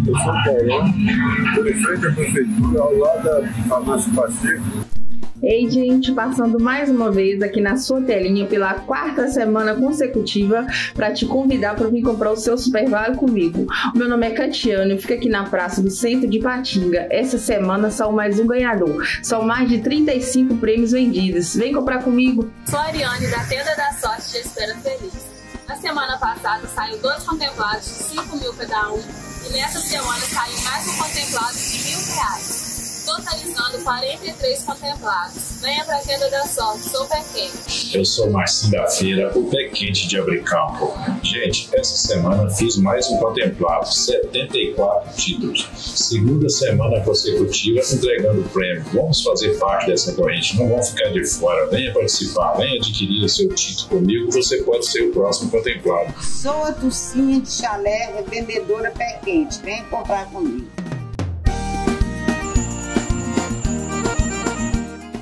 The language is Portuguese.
Eu sou Paulão, estou em frente à prefeitura, ao lado da farmácia Pacheco. Ei, gente, passando mais uma vez aqui na sua telinha pela quarta semana consecutiva para te convidar para vir comprar o seu Super Vale comigo. O meu nome é Catiane, eu fico aqui na praça do centro de Patinga. Essa semana são mais um ganhador. São mais de 35 prêmios vendidos. Vem comprar comigo. Sou a Ariane da Tenda da Sorte de Espera Feliz. Na semana passada saiu 2 contemplados de 5 mil cada um e nessa semana saiu mais um contemplado de R$1.000. Totalizando 43 contemplados. Venha para a Tenda da Sorte, sou Pé Quente. Eu sou Marcinho da Feira, o Pé Quente de Abricampo. Gente, essa semana fiz mais um contemplado, 74 títulos. Segunda semana consecutiva entregando o prêmio. Vamos fazer parte dessa corrente, não vamos ficar de fora. Venha participar, venha adquirir o seu título comigo, você pode ser o próximo contemplado. Sou a Tucinha de Chalé, revendedora Pé Quente. Vem comprar comigo.